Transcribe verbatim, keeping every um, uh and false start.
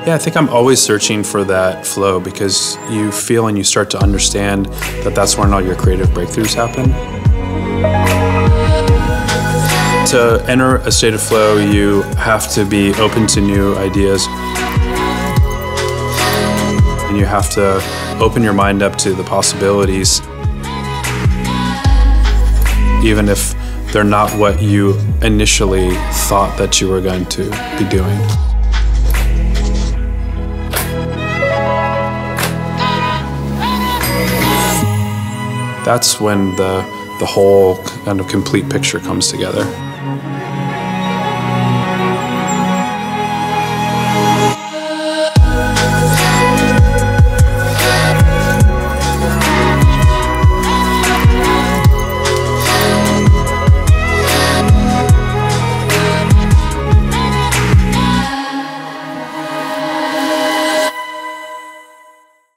Yeah, I think I'm always searching for that flow because you feel and you start to understand that that's when all your creative breakthroughs happen. To enter a state of flow, you have to be open to new ideas. And you have to open your mind up to the possibilities, even if they're not what you initially thought that you were going to be doing. That's when the, the whole kind of complete picture comes together.